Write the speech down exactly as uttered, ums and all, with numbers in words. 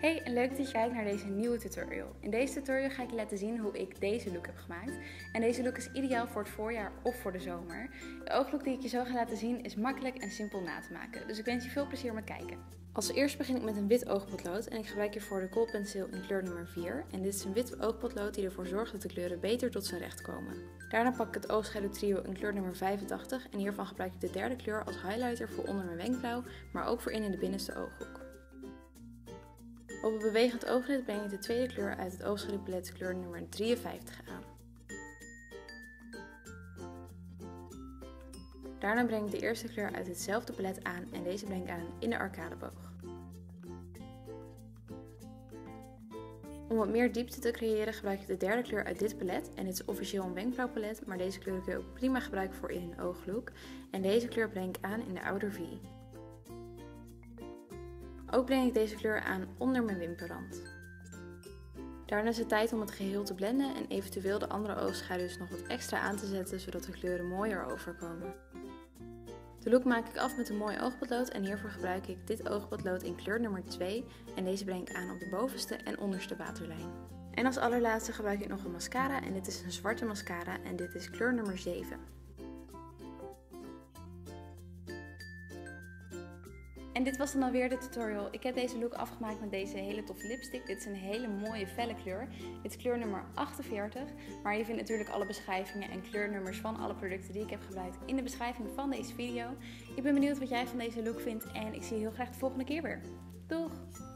Hey, en leuk dat je kijkt naar deze nieuwe tutorial. In deze tutorial ga ik je laten zien hoe ik deze look heb gemaakt. En deze look is ideaal voor het voorjaar of voor de zomer. De ooglook die ik je zo ga laten zien is makkelijk en simpel na te maken. Dus ik wens je veel plezier met kijken. Als eerst begin ik met een wit oogpotlood en ik gebruik hiervoor de koolpenseel in kleur nummer vier. En dit is een wit oogpotlood die ervoor zorgt dat de kleuren beter tot zijn recht komen. Daarna pak ik het oogschaduwtrio in kleur nummer vijfentachtig en hiervan gebruik ik de derde kleur als highlighter voor onder mijn wenkbrauw, maar ook voor in in de binnenste ooghoek. Op het bewegend ooglid breng ik de tweede kleur uit het oogschaduwpalet kleur nummer drieënvijftig aan. Daarna breng ik de eerste kleur uit hetzelfde palet aan en deze breng ik aan in de arcadeboog. Om wat meer diepte te creëren gebruik ik de derde kleur uit dit palet en dit is officieel een wenkbrauwpalet, maar deze kleur kun je ook prima gebruiken voor in een ooglook. En deze kleur breng ik aan in de outer V. Ook breng ik deze kleur aan onder mijn wimperrand. Daarna is het tijd om het geheel te blenden en eventueel de andere oogschaduws nog wat extra aan te zetten zodat de kleuren mooier overkomen. De look maak ik af met een mooi oogpotlood en hiervoor gebruik ik dit oogpotlood in kleur nummer twee en deze breng ik aan op de bovenste en onderste waterlijn. En als allerlaatste gebruik ik nog een mascara en dit is een zwarte mascara en dit is kleur nummer zeven. En dit was dan alweer de tutorial. Ik heb deze look afgemaakt met deze hele toffe lipstick. Dit is een hele mooie felle kleur. Dit is kleur nummer achtenveertig. Maar je vindt natuurlijk alle beschrijvingen en kleurnummers van alle producten die ik heb gebruikt in de beschrijving van deze video. Ik ben benieuwd wat jij van deze look vindt en ik zie je heel graag de volgende keer weer. Doeg!